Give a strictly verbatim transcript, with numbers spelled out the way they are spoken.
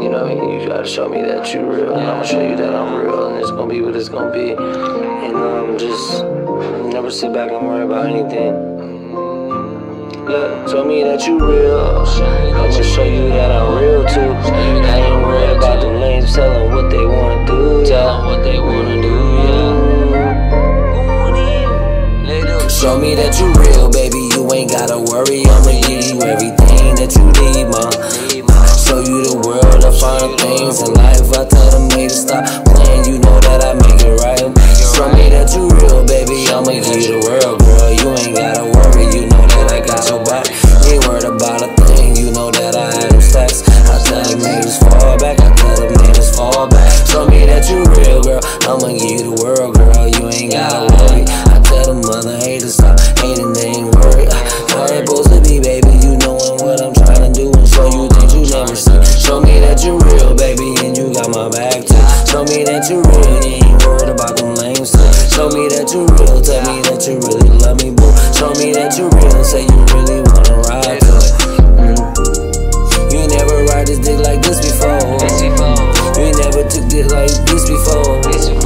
You know what I mean? You gotta show me that you real, and I'ma show you that I'm real, and it's gonna be what it's gonna be. And um, just never sit back and worry about anything. Look, show me that you real. I'ma show you that I'm real too. I ain't worried about them lanes telling what they wanna do, yeah. What they wanna do, yeah. Show me that you real, baby. You ain't gotta worry. I'ma give you everything that you need, ma. Show you the world of finer things in life. I tell them they to stop playing. You know that I make it right. Show me that you real, baby. I'ma give you the world, girl. You ain't gotta worry. You know that I got your back. You ain't worried about a thing. You know that I had them stacks. I tell them niggas fall back. I tell them niggas fall back. Show me that you real, girl. I'ma give you the world, girl. You ain't gotta worry. I tell them mother haters stop hating. They ain't worried. How it supposed to be, baby? You knowing what I'm trying to do and show you things you never see. Show me that you real, baby, and you got my back too. Show me that you real, you ain't worried about them lames too. Show me that you real, tell me that you really love me, boo. Show me that you real, say you really wanna ride to it. Mm. You ain't never ride this dick like this before. You ain't never took dick like this before.